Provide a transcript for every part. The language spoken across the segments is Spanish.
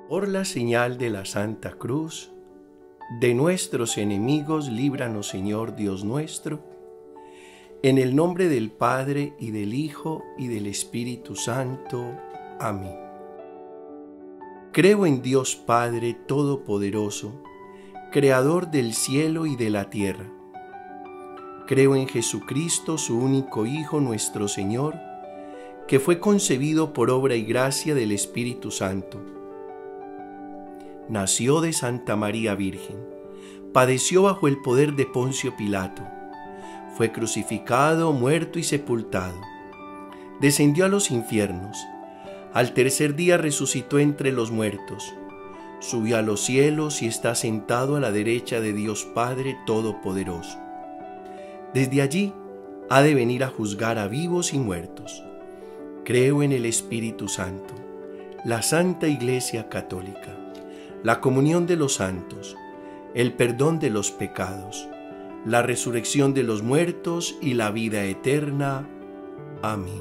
Por la señal de la Santa Cruz, de nuestros enemigos, líbranos, Señor Dios nuestro, en el nombre del Padre, y del Hijo, y del Espíritu Santo. Amén. Creo en Dios Padre Todopoderoso, Creador del cielo y de la tierra. Creo en Jesucristo, su único Hijo, nuestro Señor, que fue concebido por obra y gracia del Espíritu Santo. Nació de Santa María Virgen, padeció bajo el poder de Poncio Pilato, fue crucificado, muerto y sepultado, descendió a los infiernos, al tercer día resucitó entre los muertos, subió a los cielos y está sentado a la derecha de Dios Padre Todopoderoso. Desde allí ha de venir a juzgar a vivos y muertos. Creo en el Espíritu Santo, la Santa Iglesia Católica, la comunión de los santos, el perdón de los pecados, la resurrección de los muertos y la vida eterna. Amén.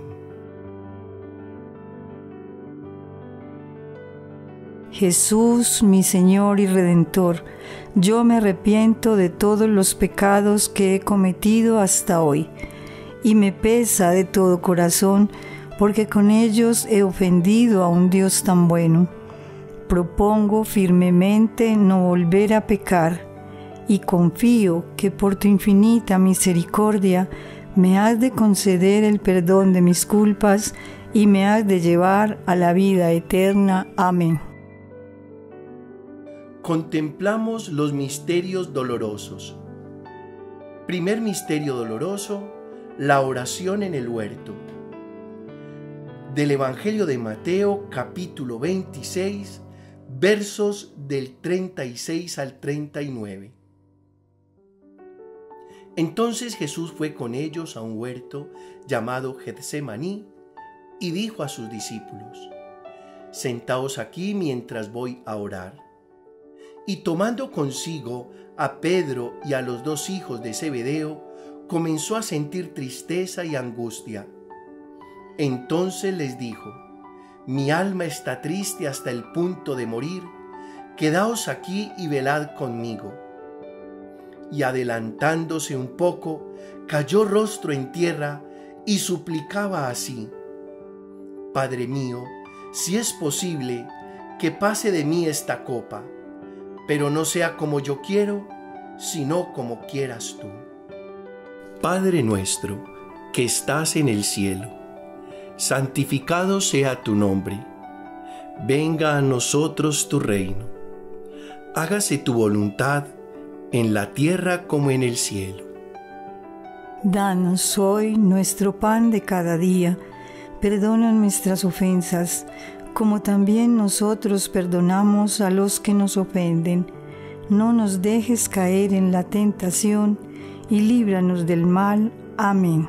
Jesús, mi Señor y Redentor, yo me arrepiento de todos los pecados que he cometido hasta hoy, y me pesa de todo corazón, porque con ellos he ofendido a un Dios tan bueno. Propongo firmemente no volver a pecar, y confío que por tu infinita misericordia me has de conceder el perdón de mis culpas y me has de llevar a la vida eterna. Amén. Contemplamos los misterios dolorosos. Primer misterio doloroso, la oración en el huerto. Del Evangelio de Mateo, capítulo 26, versos del 36 al 39. Entonces Jesús fue con ellos a un huerto llamado Getsemaní y dijo a sus discípulos: Sentaos aquí mientras voy a orar. Y tomando consigo a Pedro y a los dos hijos de Zebedeo, comenzó a sentir tristeza y angustia. Entonces les dijo: Mi alma está triste hasta el punto de morir, quedaos aquí y velad conmigo. Y adelantándose un poco, cayó rostro en tierra y suplicaba así: Padre mío, si es posible, que pase de mí esta copa, pero no sea como yo quiero, sino como quieras tú. Padre nuestro, que estás en el cielo, santificado sea tu nombre. Venga a nosotros tu reino. Hágase tu voluntad en la tierra como en el cielo. Danos hoy nuestro pan de cada día. Perdona nuestras ofensas, como también nosotros perdonamos a los que nos ofenden. No nos dejes caer en la tentación y líbranos del mal. Amén.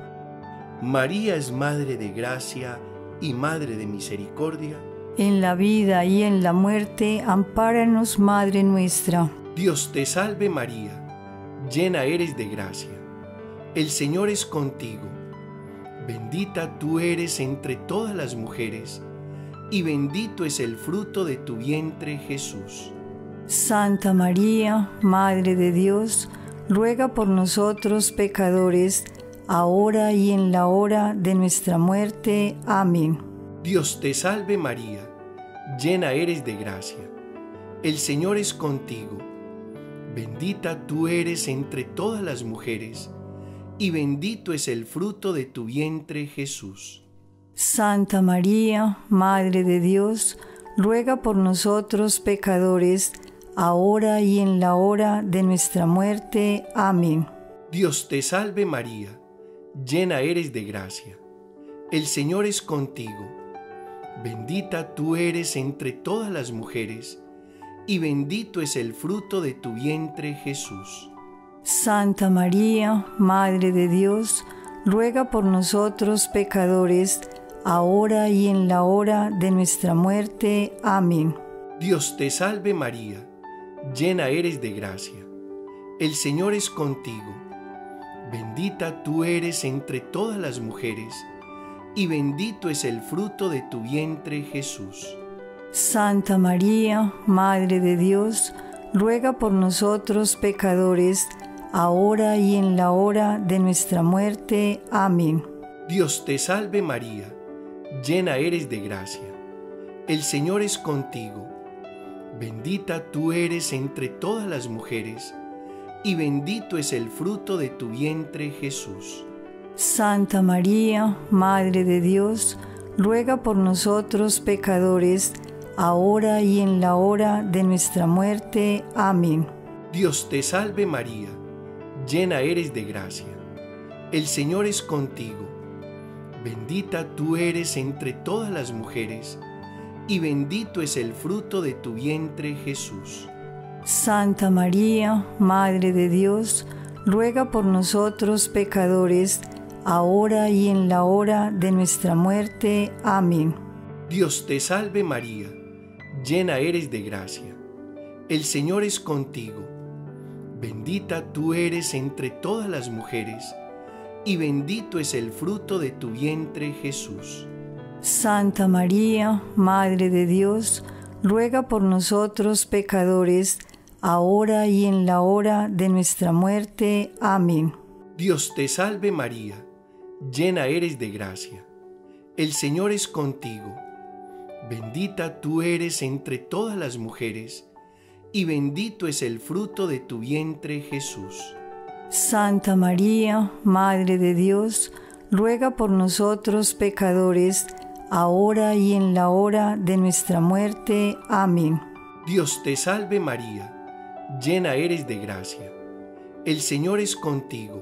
María es Madre de Gracia y Madre de Misericordia. En la vida y en la muerte, ampáranos, Madre nuestra. Dios te salve María, llena eres de gracia. El Señor es contigo. Bendita tú eres entre todas las mujeres, y bendito es el fruto de tu vientre, Jesús. Santa María, Madre de Dios, ruega por nosotros pecadores, ahora y en la hora de nuestra muerte. Amén. Dios te salve María, llena eres de gracia. El Señor es contigo. Bendita tú eres entre todas las mujeres, y bendito es el fruto de tu vientre, Jesús. Santa María, Madre de Dios, ruega por nosotros pecadores, ahora y en la hora de nuestra muerte. Amén. Dios te salve María, llena eres de gracia. El Señor es contigo. Bendita tú eres entre todas las mujeres, y bendito es el fruto de tu vientre, Jesús. Santa María, Madre de Dios, ruega por nosotros pecadores, ahora y en la hora de nuestra muerte. Amén. Dios te salve María, llena eres de gracia. El Señor es contigo. Bendita tú eres entre todas las mujeres, y bendito es el fruto de tu vientre, Jesús. Santa María, Madre de Dios, ruega por nosotros pecadores, ahora y en la hora de nuestra muerte. Amén. Dios te salve María, llena eres de gracia. El Señor es contigo. Bendita tú eres entre todas las mujeres, y bendito es el fruto de tu vientre, Jesús. Santa María, Madre de Dios, ruega por nosotros pecadores, ahora y en la hora de nuestra muerte. Amén. Dios te salve María, llena eres de gracia. El Señor es contigo. Bendita tú eres entre todas las mujeres, y bendito es el fruto de tu vientre, Jesús. Santa María, Madre de Dios, ruega por nosotros pecadores, ahora y en la hora de nuestra muerte. Amén. Dios te salve María, llena eres de gracia. El Señor es contigo. Bendita tú eres entre todas las mujeres, y bendito es el fruto de tu vientre, Jesús. Santa María, Madre de Dios, ruega por nosotros pecadores, ahora y en la hora de nuestra muerte. Amén. Dios te salve María, llena eres de gracia. El Señor es contigo. Bendita tú eres entre todas las mujeres, y bendito es el fruto de tu vientre, Jesús. Santa María, Madre de Dios, ruega por nosotros pecadores, ahora y en la hora de nuestra muerte. Amén. Dios te salve María, llena eres de gracia. El Señor es contigo.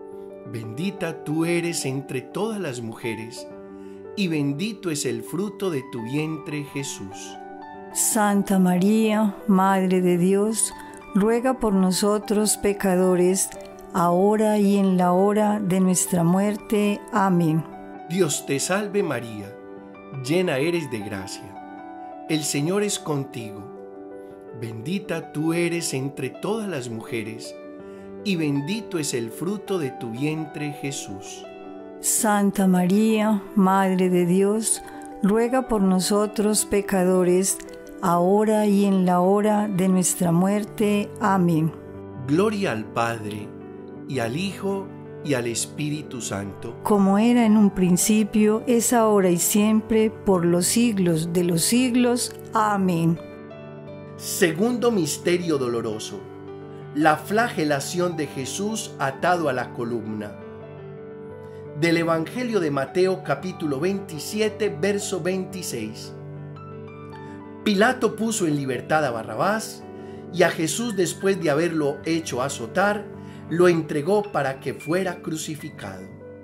Bendita tú eres entre todas las mujeres, y bendito es el fruto de tu vientre, Jesús. Santa María, Madre de Dios, ruega por nosotros pecadores, ahora y en la hora de nuestra muerte. Amén. Dios te salve María, llena eres de gracia. El Señor es contigo. Bendita tú eres entre todas las mujeres, y bendito es el fruto de tu vientre, Jesús. Santa María, Madre de Dios, ruega por nosotros pecadores, ahora y en la hora de nuestra muerte. Amén. Gloria al Padre, y al Hijo, y al Espíritu Santo. Como era en un principio, es ahora y siempre, por los siglos de los siglos. Amén. Segundo misterio doloroso: la flagelación de Jesús atado a la columna. Del Evangelio de Mateo, capítulo 27, verso 26. Pilato puso en libertad a Barrabás, y a Jesús, después de haberlo hecho azotar, lo entregó para que fuera crucificado.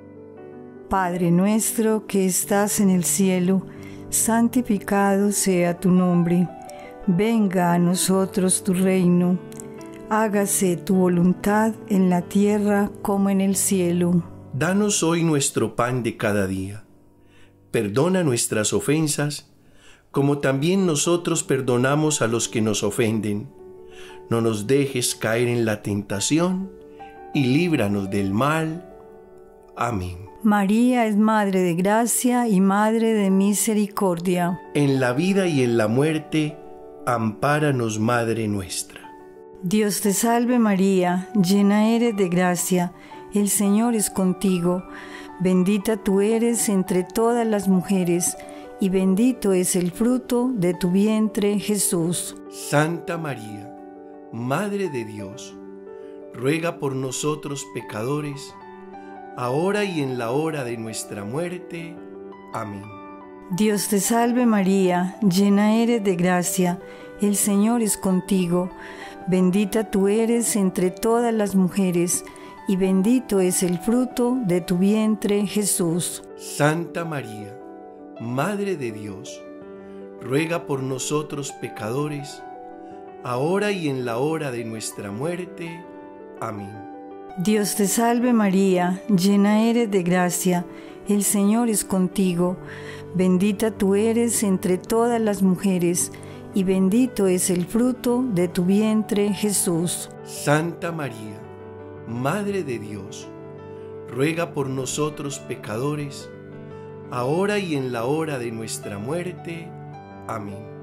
Padre nuestro que estás en el cielo, santificado sea tu nombre. Venga a nosotros tu reino. Hágase tu voluntad en la tierra como en el cielo. Danos hoy nuestro pan de cada día. Perdona nuestras ofensas, como también nosotros perdonamos a los que nos ofenden. No nos dejes caer en la tentación, y líbranos del mal. Amén. María es Madre de Gracia y Madre de Misericordia. En la vida y en la muerte, ampáranos, Madre nuestra. Dios te salve María, llena eres de gracia, el Señor es contigo. Bendita tú eres entre todas las mujeres, y bendito es el fruto de tu vientre, Jesús. Santa María, Madre de Dios, ruega por nosotros pecadores, ahora y en la hora de nuestra muerte. Amén. Dios te salve María, llena eres de gracia, el Señor es contigo. Bendita tú eres entre todas las mujeres, y bendito es el fruto de tu vientre, Jesús. Santa María, Madre de Dios, ruega por nosotros pecadores, ahora y en la hora de nuestra muerte. Amén. Dios te salve María, llena eres de gracia, el Señor es contigo. Bendita tú eres entre todas las mujeres, y bendito es el fruto de tu vientre, Jesús. Santa María, Madre de Dios, ruega por nosotros pecadores, ahora y en la hora de nuestra muerte. Amén.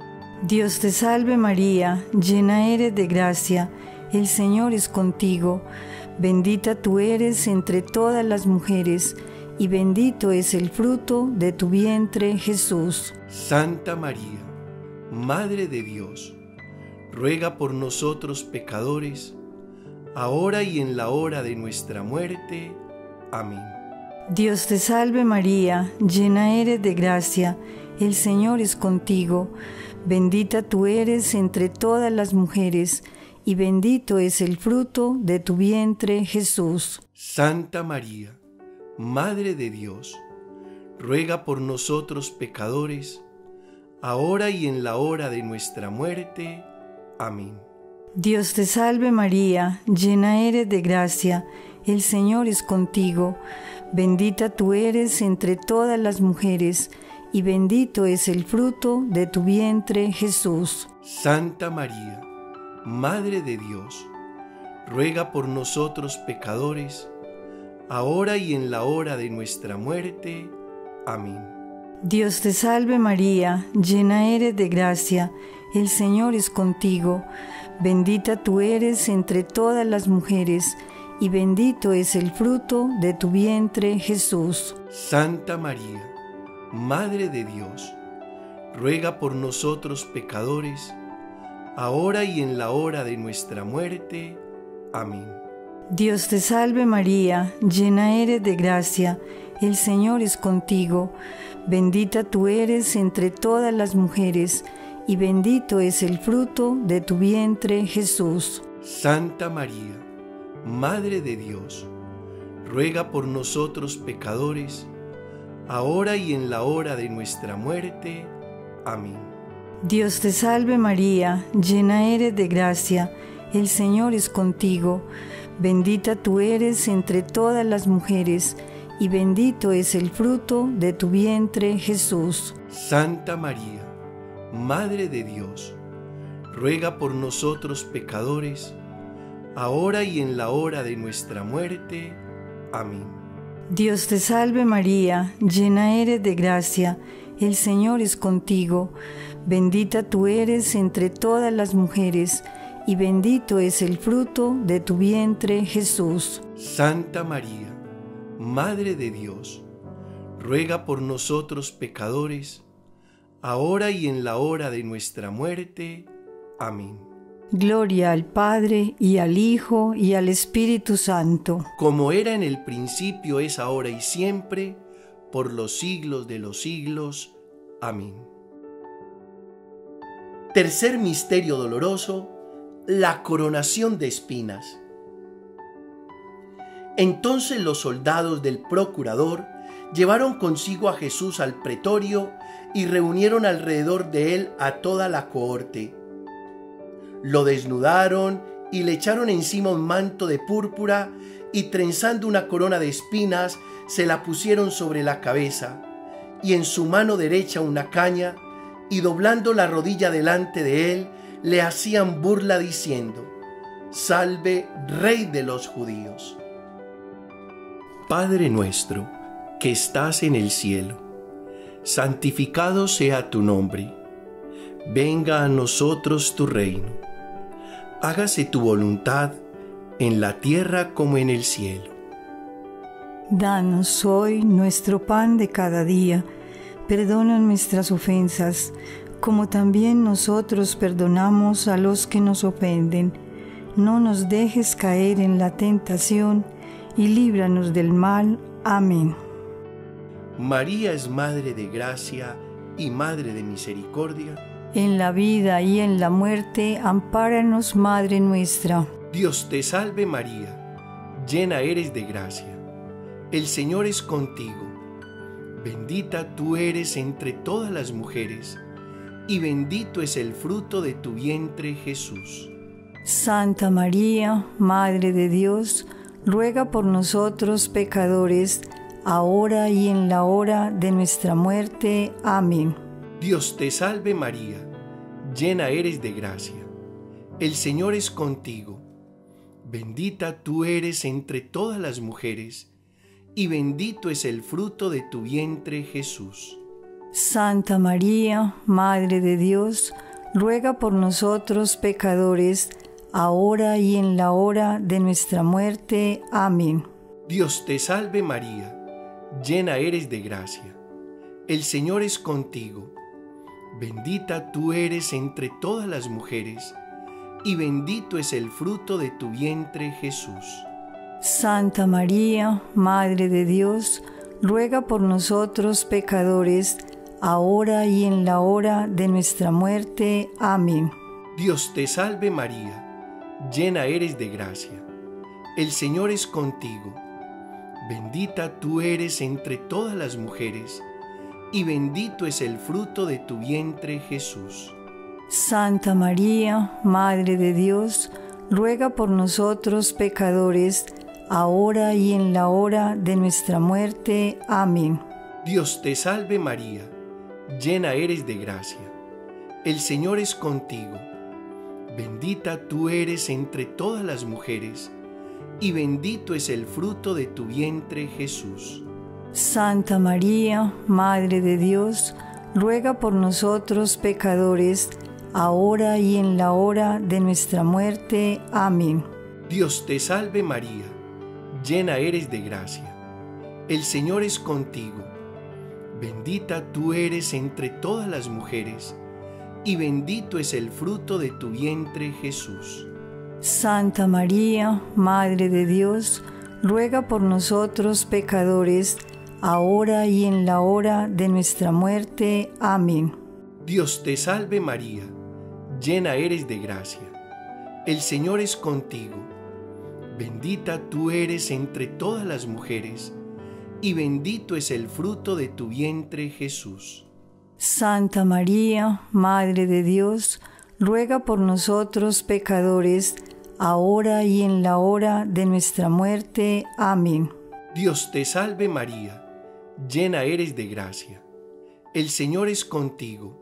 Dios te salve María, llena eres de gracia, el Señor es contigo. Bendita tú eres entre todas las mujeres, y bendito es el fruto de tu vientre, Jesús. Santa María, Madre de Dios, ruega por nosotros pecadores, ahora y en la hora de nuestra muerte. Amén. Dios te salve María, llena eres de gracia, el Señor es contigo. Bendita tú eres entre todas las mujeres, y bendito es el fruto de tu vientre, Jesús. Santa María, Madre de Dios, ruega por nosotros pecadores, ahora y en la hora de nuestra muerte. Amén. Dios te salve María, llena eres de gracia, el Señor es contigo. Bendita tú eres entre todas las mujeres, y bendito es el fruto de tu vientre, Jesús. Santa María, Madre de Dios, ruega por nosotros pecadores, ahora y en la hora de nuestra muerte. Amén. Dios te salve María, llena eres de gracia, el Señor es contigo. Bendita tú eres entre todas las mujeres, y bendito es el fruto de tu vientre, Jesús. Santa María, Madre de Dios, ruega por nosotros pecadores, ahora y en la hora de nuestra muerte. Amén. Dios te salve María, llena eres de gracia, el Señor es contigo. Bendita tú eres entre todas las mujeres, y bendito es el fruto de tu vientre, Jesús. Santa María, Madre de Dios, ruega por nosotros pecadores, ahora y en la hora de nuestra muerte. Amén. Dios te salve María, llena eres de gracia, el Señor es contigo. Bendita tú eres entre todas las mujeres, y bendito es el fruto de tu vientre, Jesús. Santa María, Madre de Dios, ruega por nosotros pecadores, ahora y en la hora de nuestra muerte. Amén. Dios te salve María, llena eres de gracia, el Señor es contigo. Bendita tú eres entre todas las mujeres, y bendito es el fruto de tu vientre, Jesús. Santa María, Madre de Dios, ruega por nosotros pecadores, ahora y en la hora de nuestra muerte. Amén. Gloria al Padre, y al Hijo, y al Espíritu Santo. Como era en el principio, es ahora y siempre, por los siglos de los siglos. Amén. Tercer misterio doloroso, la coronación de espinas. Entonces los soldados del procurador llevaron consigo a Jesús al pretorio y reunieron alrededor de él a toda la cohorte. Lo desnudaron y le echaron encima un manto de púrpura y trenzando una corona de espinas se la pusieron sobre la cabeza y en su mano derecha una caña y doblando la rodilla delante de él le hacían burla diciendo: Salve, Rey de los judíos. Padre nuestro, que estás en el cielo, santificado sea tu nombre. Venga a nosotros tu reino. Hágase tu voluntad en la tierra como en el cielo. Danos hoy nuestro pan de cada día. Perdona nuestras ofensas, como también nosotros perdonamos a los que nos ofenden. No nos dejes caer en la tentación, y líbranos del mal. Amén. María es Madre de Gracia y Madre de Misericordia. En la vida y en la muerte, ampáranos, Madre nuestra. Dios te salve María, llena eres de gracia. El Señor es contigo. Bendita tú eres entre todas las mujeres, y bendito es el fruto de tu vientre, Jesús. Santa María, Madre de Dios, ruega por nosotros pecadores, ahora y en la hora de nuestra muerte. Amén. Dios te salve María, llena eres de gracia. El Señor es contigo. Bendita tú eres entre todas las mujeres, y bendito es el fruto de tu vientre, Jesús. Santa María, Madre de Dios, ruega por nosotros pecadores, ahora y en la hora de nuestra muerte. Amén. Dios te salve María, llena eres de gracia. El Señor es contigo. Bendita tú eres entre todas las mujeres, y bendito es el fruto de tu vientre, Jesús. Santa María, Madre de Dios, ruega por nosotros pecadores, ahora y en la hora de nuestra muerte. Amén. Dios te salve María, llena eres de gracia. El Señor es contigo. Bendita tú eres entre todas las mujeres, y bendito es el fruto de tu vientre, Jesús. Santa María, Madre de Dios, ruega por nosotros pecadores, ahora y en la hora de nuestra muerte. Amén. Dios te salve María, llena eres de gracia. El Señor es contigo. Bendita tú eres entre todas las mujeres, y bendito es el fruto de tu vientre, Jesús. Santa María, Madre de Dios, ruega por nosotros pecadores, ahora y en la hora de nuestra muerte. Amén. Dios te salve María, llena eres de gracia. El Señor es contigo. Bendita tú eres entre todas las mujeres, y bendito es el fruto de tu vientre, Jesús. Santa María, Madre de Dios, ruega por nosotros pecadores, ahora y en la hora de nuestra muerte. Amén. Dios te salve María, llena eres de gracia. El Señor es contigo. Bendita tú eres entre todas las mujeres, y bendito es el fruto de tu vientre, Jesús. Santa María, Madre de Dios, ruega por nosotros pecadores, ahora y en la hora de nuestra muerte. Amén. Dios te salve María, llena eres de gracia. El Señor es contigo.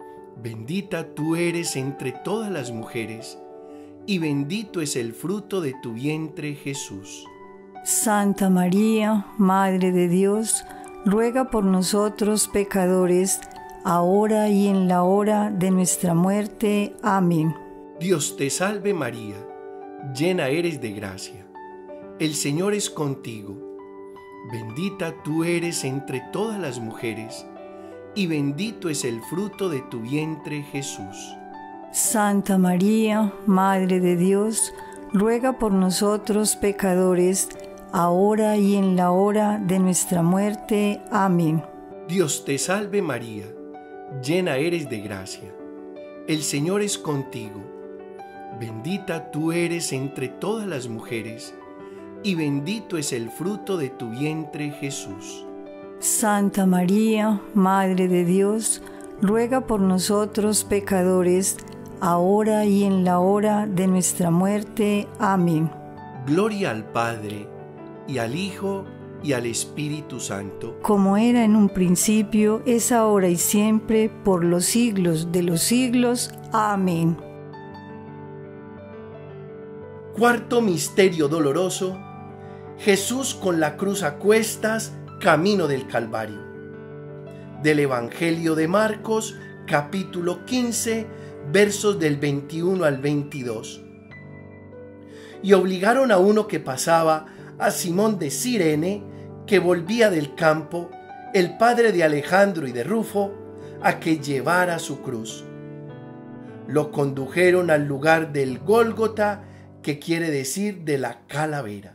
Bendita tú eres entre todas las mujeres, y bendito es el fruto de tu vientre, Jesús. Santa María, Madre de Dios, ruega por nosotros pecadores, ahora y en la hora de nuestra muerte. Amén. Dios te salve María, llena eres de gracia. El Señor es contigo. Bendita tú eres entre todas las mujeres, y bendito es el fruto de tu vientre, Jesús. Santa María, Madre de Dios, ruega por nosotros pecadores, ahora y en la hora de nuestra muerte. Amén. Dios te salve María, llena eres de gracia. El Señor es contigo. Bendita tú eres entre todas las mujeres, y bendito es el fruto de tu vientre, Jesús. Santa María, Madre de Dios, ruega por nosotros pecadores, ahora y en la hora de nuestra muerte. Amén. Gloria al Padre, y al Hijo, y al Espíritu Santo. Como era en un principio, es ahora y siempre, por los siglos de los siglos. Amén. Cuarto misterio doloroso: Jesús con la cruz a cuestas, camino del Calvario. Del Evangelio de Marcos, capítulo 15, versos del 21 al 22. Y obligaron a uno que pasaba, a Simón de Cirene, que volvía del campo, el padre de Alejandro y de Rufo, a que llevara su cruz. Lo condujeron al lugar del Gólgota, que quiere decir de la calavera.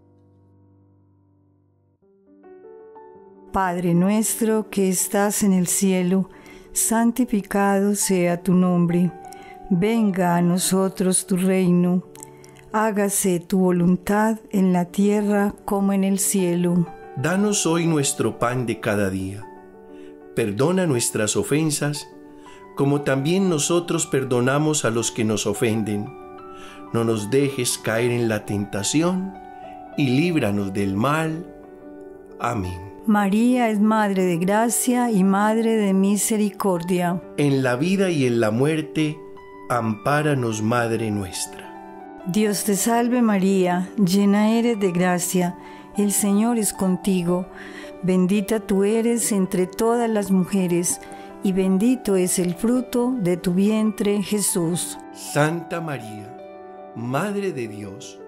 Padre nuestro que estás en el cielo, santificado sea tu nombre. Venga a nosotros tu reino. Hágase tu voluntad en la tierra como en el cielo. Danos hoy nuestro pan de cada día. Perdona nuestras ofensas, como también nosotros perdonamos a los que nos ofenden. No nos dejes caer en la tentación, y líbranos del mal. Amén. María es Madre de Gracia y Madre de Misericordia. En la vida y en la muerte, ampáranos, Madre nuestra. Dios te salve María, llena eres de gracia, el Señor es contigo. Bendita tú eres entre todas las mujeres, y bendito es el fruto de tu vientre, Jesús. Santa María, Madre de Dios,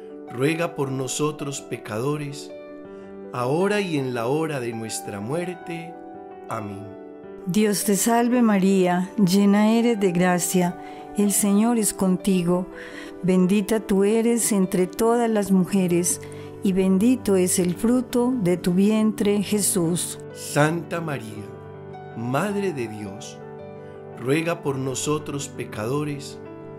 ruega por nosotros pecadores, ahora y en la hora de nuestra muerte. Amén. Dios te salve María, llena eres de gracia, el Señor es contigo, bendita tú eres entre todas las mujeres, y bendito es el fruto de tu vientre, Jesús. Santa María, Madre de Dios, ruega por nosotros pecadores,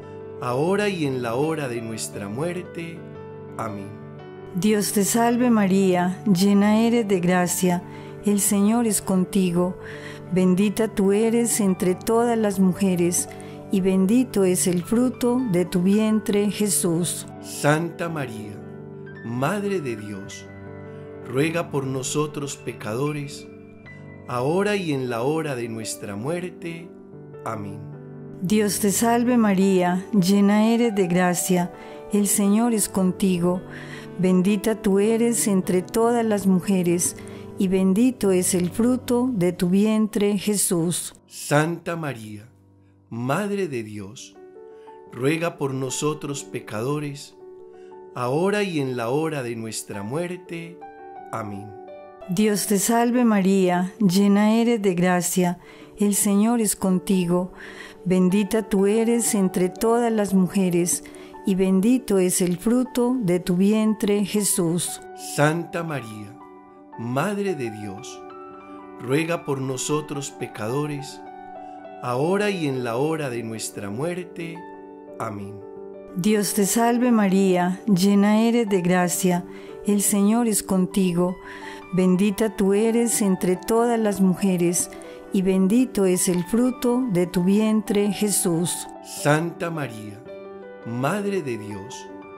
ahora y en la hora de nuestra muerte. Amén. Dios te salve María, llena eres de gracia, el Señor es contigo, bendita tú eres entre todas las mujeres, y bendito es el fruto de tu vientre, Jesús. Santa María, Madre de Dios, ruega por nosotros pecadores, ahora y en la hora de nuestra muerte. Amén. Dios te salve María, llena eres de gracia, el Señor es contigo, bendita tú eres entre todas las mujeres, y bendito es el fruto de tu vientre, Jesús. Santa María, Madre de Dios, ruega por nosotros pecadores, ahora y en la hora de nuestra muerte. Amén. Dios te salve María, llena eres de gracia, el Señor es contigo, bendita tú eres entre todas las mujeres, y bendito es el fruto de tu vientre, Jesús. Santa María, Madre de Dios, ruega por nosotros pecadores, ahora y en la hora de nuestra muerte. Amén. Dios te salve María, llena eres de gracia, el Señor es contigo, bendita tú eres entre todas las mujeres, y bendito es el fruto de tu vientre, Jesús. Santa María, Madre de Dios,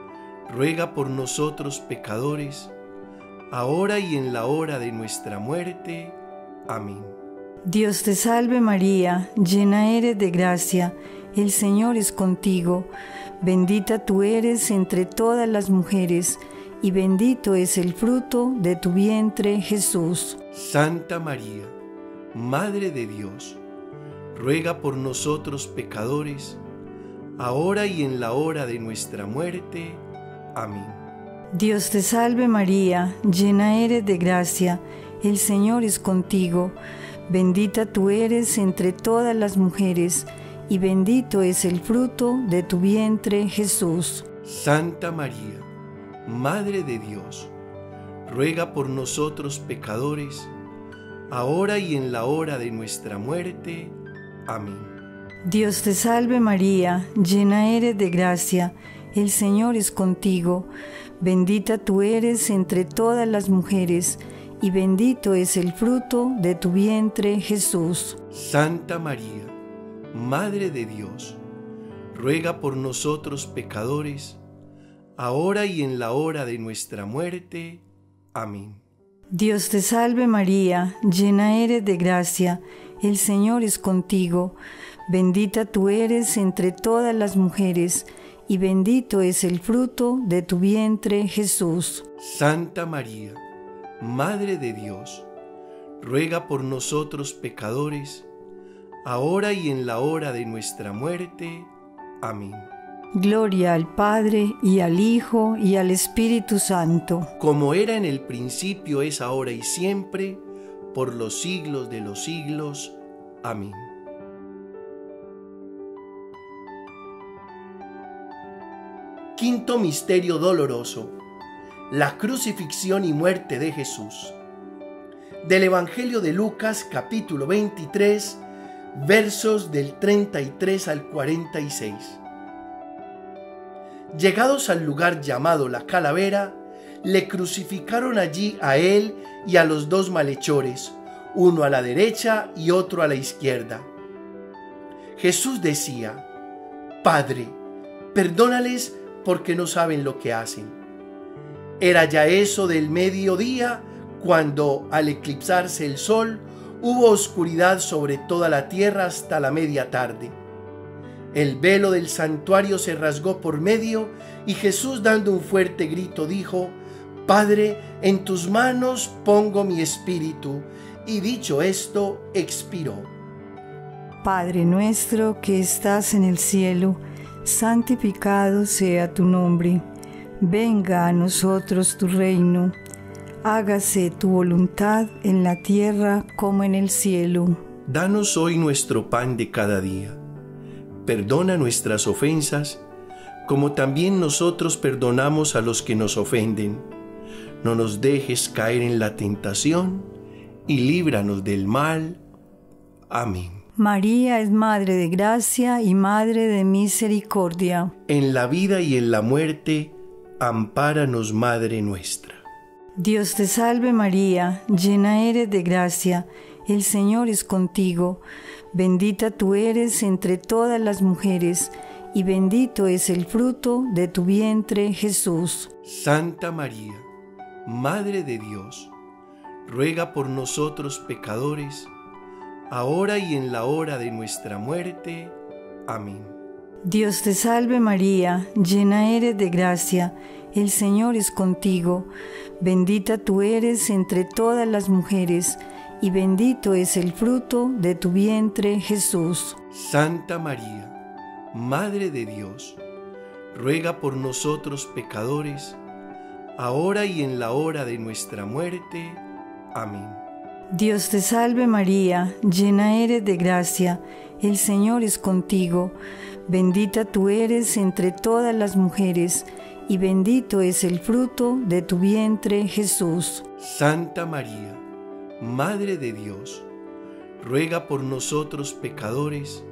ruega por nosotros pecadores, ahora y en la hora de nuestra muerte. Amén. Dios te salve María, llena eres de gracia, el Señor es contigo, bendita tú eres entre todas las mujeres, y bendito es el fruto de tu vientre, Jesús. Santa María, Madre de Dios, ruega por nosotros pecadores, ahora y en la hora de nuestra muerte. Amén. Dios te salve María, llena eres de gracia, el Señor es contigo, bendita tú eres entre todas las mujeres, y bendito es el fruto de tu vientre, Jesús. Santa María, Madre de Dios, ruega por nosotros pecadores, ahora y en la hora de nuestra muerte. Amén. Dios te salve María, llena eres de gracia, el Señor es contigo, bendita tú eres entre todas las mujeres, y bendito es el fruto de tu vientre, Jesús. Santa María, Madre de Dios, ruega por nosotros pecadores, ahora y en la hora de nuestra muerte. Amén. Dios te salve María, llena eres de gracia, el Señor es contigo, bendita tú eres entre todas las mujeres, y bendito es el fruto de tu vientre, Jesús. Santa María, Madre de Dios, ruega por nosotros pecadores, ahora y en la hora de nuestra muerte. Amén. Gloria al Padre, y al Hijo, y al Espíritu Santo. Como era en el principio, es ahora y siempre, por los siglos de los siglos. Amén. Quinto misterio doloroso: la crucifixión y muerte de Jesús. Del Evangelio de Lucas, capítulo 23, versos del 33 al 46. Llegados al lugar llamado La Calavera, le crucificaron allí a él y a los dos malhechores, uno a la derecha y otro a la izquierda. Jesús decía: Padre, perdónales porque no saben lo que hacen. Era ya eso del mediodía cuando, al eclipsarse el sol, hubo oscuridad sobre toda la tierra hasta la media tarde. El velo del santuario se rasgó por medio y Jesús, dando un fuerte grito, dijo: Padre, en tus manos pongo mi espíritu. Y dicho esto, expiró. Padre nuestro que estás en el cielo, santificado sea tu nombre. Venga a nosotros tu reino. Hágase tu voluntad en la tierra como en el cielo. Danos hoy nuestro pan de cada día. Perdona nuestras ofensas, como también nosotros perdonamos a los que nos ofenden. No nos dejes caer en la tentación y líbranos del mal. Amén. María es Madre de Gracia y Madre de Misericordia. En la vida y en la muerte, ampáranos, Madre nuestra. Dios te salve María, llena eres de gracia, el Señor es contigo. Bendita tú eres entre todas las mujeres, y bendito es el fruto de tu vientre, Jesús. Santa María, Madre de Dios, ruega por nosotros pecadores, ahora y en la hora de nuestra muerte. Amén. Dios te salve María, llena eres de gracia, el Señor es contigo. Bendita tú eres entre todas las mujeres, y bendito es el fruto de tu vientre, Jesús. Santa María, Madre de Dios, ruega por nosotros pecadores, ahora y en la hora de nuestra muerte. Amén. Dios te salve María, llena eres de gracia, el Señor es contigo. Bendita tú eres entre todas las mujeres, y bendito es el fruto de tu vientre, Jesús. Santa María, Madre de Dios, ruega por nosotros pecadores,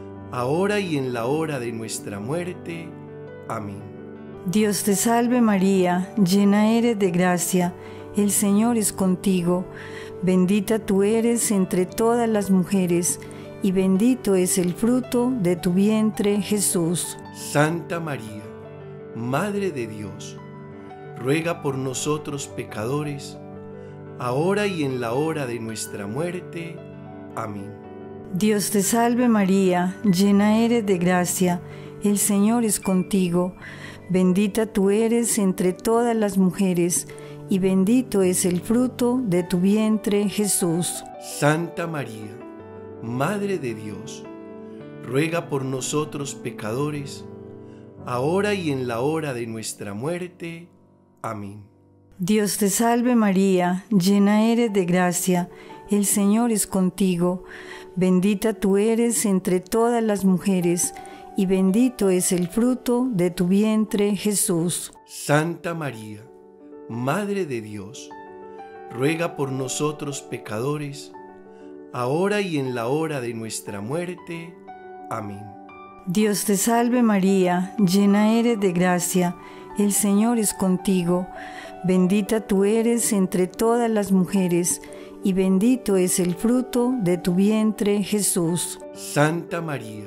ahora y en la hora de nuestra muerte. Amén. Dios te salve María, llena eres de gracia, el Señor es contigo. Bendita tú eres entre todas las mujeres, y bendito es el fruto de tu vientre, Jesús. Santa María, Madre de Dios, ruega por nosotros pecadores, ahora y en la hora de nuestra muerte. Amén. Dios te salve María, llena eres de gracia, el Señor es contigo. Bendita tú eres entre todas las mujeres, y bendito es el fruto de tu vientre, Jesús. Santa María, Madre de Dios, ruega por nosotros pecadores, ahora y en la hora de nuestra muerte. Amén. Dios te salve María, llena eres de gracia, el Señor es contigo. Bendita tú eres entre todas las mujeres, y bendito es el fruto de tu vientre, Jesús. Santa María, Madre de Dios, ruega por nosotros pecadores, ahora y en la hora de nuestra muerte. Amén. Dios te salve María, llena eres de gracia, el Señor es contigo. Bendita tú eres entre todas las mujeres, y bendito es el fruto de tu vientre, Jesús. Santa María,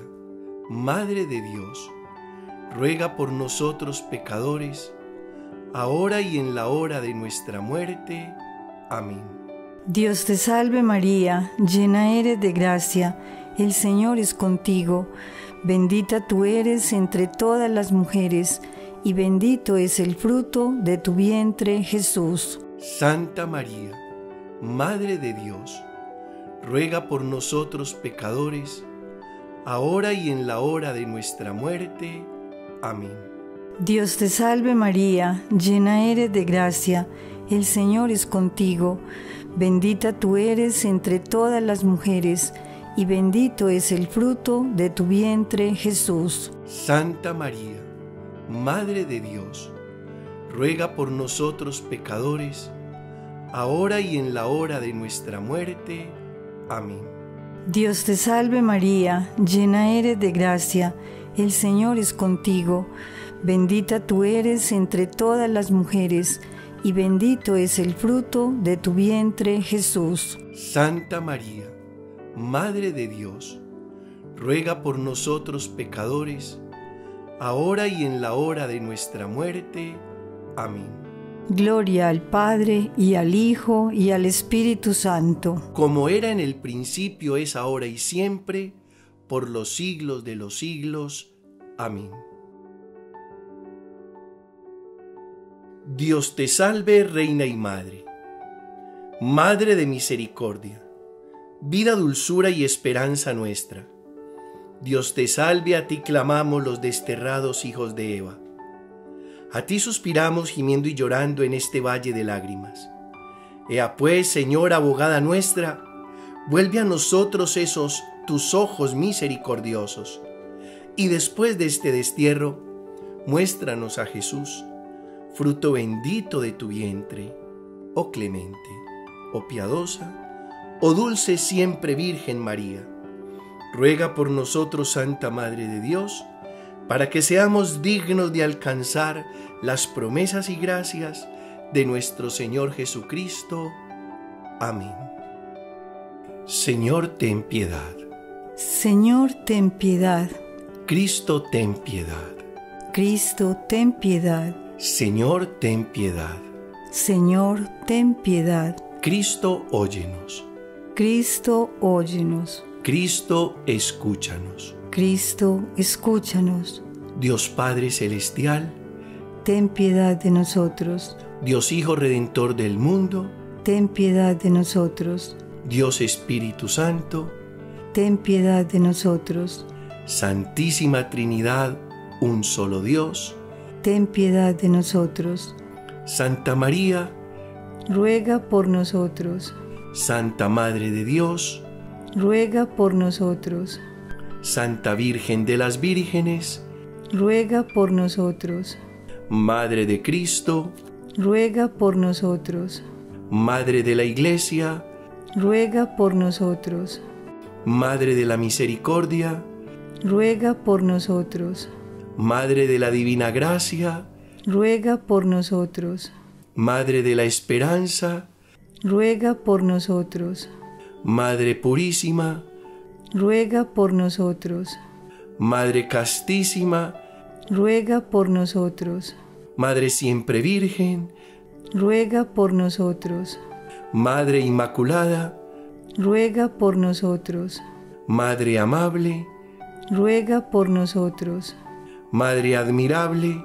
Madre de Dios, ruega por nosotros pecadores, ahora y en la hora de nuestra muerte. Amén. Dios te salve María, llena eres de gracia, el Señor es contigo. Bendita tú eres entre todas las mujeres, y bendito es el fruto de tu vientre, Jesús. Santa María, Madre de Dios, ruega por nosotros pecadores, ahora y en la hora de nuestra muerte. Amén. Dios te salve María, llena eres de gracia, el Señor es contigo. Bendita tú eres entre todas las mujeres, y bendito es el fruto de tu vientre, Jesús. Santa María, Madre de Dios, ruega por nosotros pecadores, ahora y en la hora de nuestra muerte. Amén. Dios te salve María, llena eres de gracia, el Señor es contigo. Bendita tú eres entre todas las mujeres, y bendito es el fruto de tu vientre, Jesús. Santa María, Madre de Dios, ruega por nosotros pecadores, ahora y en la hora de nuestra muerte. Amén. Gloria al Padre, y al Hijo, y al Espíritu Santo. Como era en el principio, es ahora y siempre, por los siglos de los siglos. Amén. Dios te salve, Reina y Madre, Madre de misericordia, vida, dulzura y esperanza nuestra. Dios te salve, a ti clamamos los desterrados hijos de Eva. A ti suspiramos gimiendo y llorando en este valle de lágrimas. Ea pues, Señora, abogada nuestra, vuelve a nosotros esos tus ojos misericordiosos, y después de este destierro, muéstranos a Jesús, fruto bendito de tu vientre, oh clemente, oh piadosa, oh dulce siempre Virgen María. Ruega por nosotros, Santa Madre de Dios, para que seamos dignos de alcanzar las promesas y gracias de nuestro Señor Jesucristo. Amén. Señor, ten piedad. Señor, ten piedad. Cristo, ten piedad. Cristo, ten piedad. Señor, ten piedad. Señor, ten piedad. Cristo, óyenos. Cristo, óyenos. Cristo, escúchanos. Cristo, escúchanos. Dios Padre Celestial, ten piedad de nosotros. Dios Hijo Redentor del mundo, ten piedad de nosotros. Dios Espíritu Santo, ten piedad de nosotros. Santísima Trinidad, un solo Dios, ten piedad de nosotros. Santa María, ruega por nosotros. Santa Madre de Dios, ruega por nosotros. Santa Virgen de las Vírgenes, ruega por nosotros. Madre de Cristo, ruega por nosotros. Madre de la Iglesia, ruega por nosotros. Madre de la Misericordia, ruega por nosotros. Madre de la Divina Gracia, ruega por nosotros. Madre de la Esperanza, ruega por nosotros. Madre Purísima, ruega por nosotros. Madre Castísima, ruega por nosotros. Madre Siempre Virgen, ruega por nosotros. Madre Inmaculada, ruega por nosotros. Madre Amable, ruega por nosotros. Madre Admirable,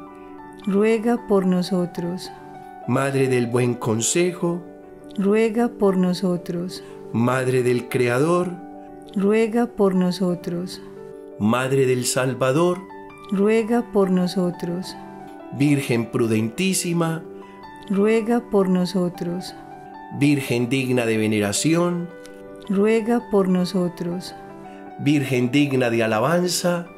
ruega por nosotros. Madre del Buen Consejo, ruega por nosotros. Madre del Creador, ruega por nosotros. Madre del Salvador, ruega por nosotros. Virgen prudentísima, ruega por nosotros. Virgen digna de veneración, ruega por nosotros. Virgen digna de alabanza,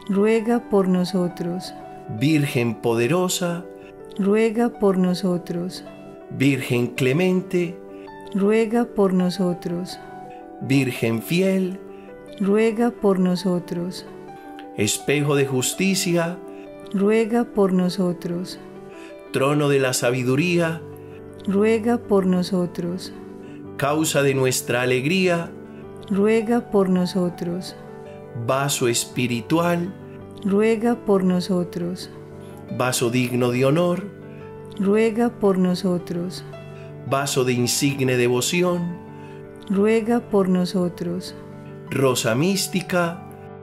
ruega por nosotros. Virgen poderosa, ruega por nosotros. Virgen clemente, ruega por nosotros. Virgen fiel, ruega por nosotros. Espejo de justicia, ruega por nosotros. Trono de la sabiduría, ruega por nosotros. Causa de nuestra alegría, ruega por nosotros. Vaso espiritual, ruega por nosotros. Vaso digno de honor, ruega por nosotros. Vaso de insigne devoción, ruega por nosotros. Rosa mística,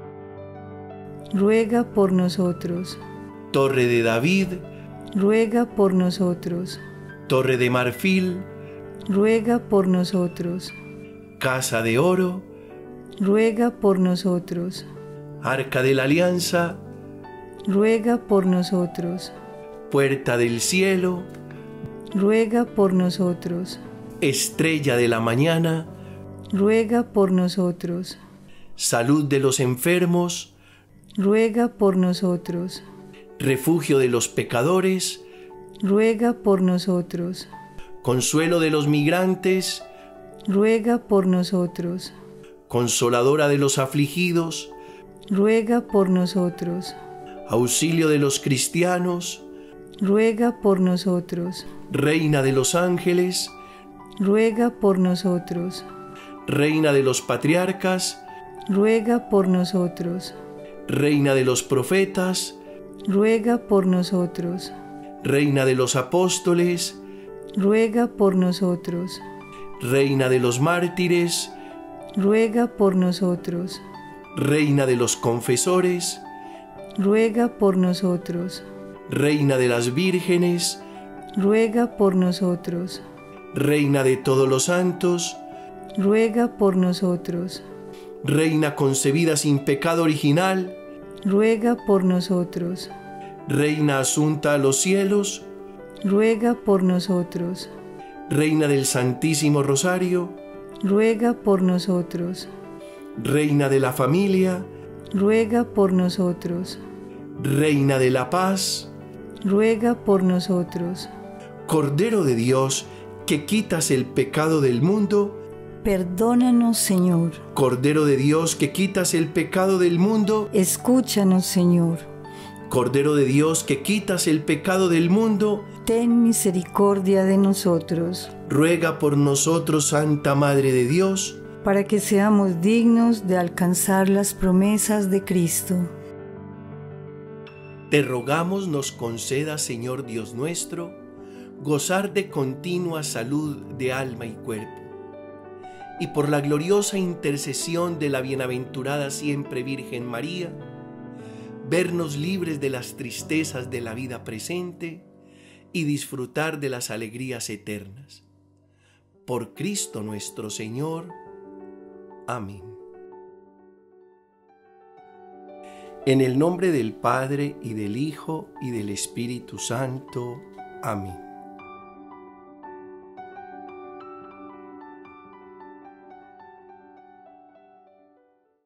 ruega por nosotros. Torre de David, ruega por nosotros. Torre de marfil, ruega por nosotros. Casa de oro, ruega por nosotros. Arca de la Alianza, ruega por nosotros. Puerta del cielo, ruega por nosotros. Estrella de la mañana, ruega por nosotros. Salud de los enfermos, ruega por nosotros. Refugio de los pecadores, ruega por nosotros. Consuelo de los migrantes, ruega por nosotros. Consoladora de los afligidos, ruega por nosotros. Auxilio de los cristianos, ruega por nosotros. Reina de los ángeles, ruega por nosotros. Reina de los patriarcas, ruega por nosotros. Reina de los profetas, ruega por nosotros. Reina de los apóstoles, ruega por nosotros. Reina de los mártires, ruega por nosotros. Reina de los confesores, ruega por nosotros. Reina de las vírgenes, ruega por nosotros. Reina de todos los santos, ruega por nosotros. Reina concebida sin pecado original, Ruega por nosotros. Reina asunta a los cielos, Ruega por nosotros. Reina del Santísimo Rosario, Ruega por nosotros. Reina de la familia, Ruega por nosotros. Reina de la paz, Ruega por nosotros. Cordero de Dios, que quitas el pecado del mundo, Perdónanos, Señor. Cordero de Dios, que quitas el pecado del mundo, Escúchanos, Señor. Cordero de Dios, que quitas el pecado del mundo, Ten misericordia de nosotros, ruega por nosotros, Santa Madre de Dios, para que seamos dignos de alcanzar las promesas de Cristo. te rogamos nos conceda, Señor Dios nuestro, gozar de continua salud de alma y cuerpo, y por la gloriosa intercesión de la bienaventurada siempre Virgen María, vernos libres de las tristezas de la vida presente y disfrutar de las alegrías eternas. Por Cristo nuestro Señor. Amén. En el nombre del Padre, y del Hijo, y del Espíritu Santo. Amén.